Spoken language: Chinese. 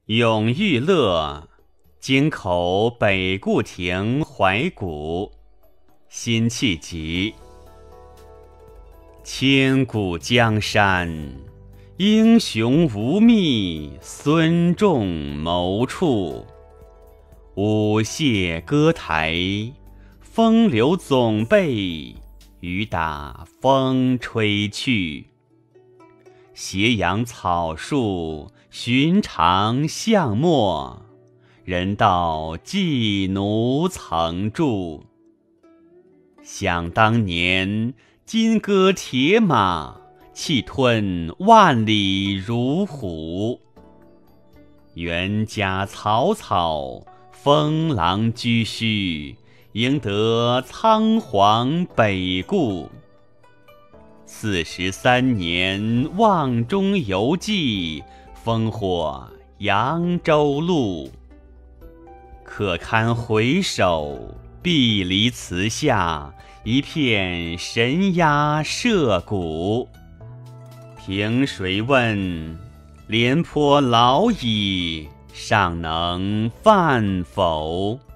永遇乐，京口北固亭怀古，辛弃疾。千古江山，英雄无觅孙仲谋处。舞榭歌台，风流总被雨打风吹去。斜阳草树，寻常巷陌，人道寄奴曾住。想当年，金戈铁马，气吞万里如虎。袁家草草，封狼居胥，赢得仓皇北顾。43年，望中犹记，烽火扬州路。可堪回首，碧离词下，一片神鸦社鼓。凭谁问，廉颇老矣，尚能饭否？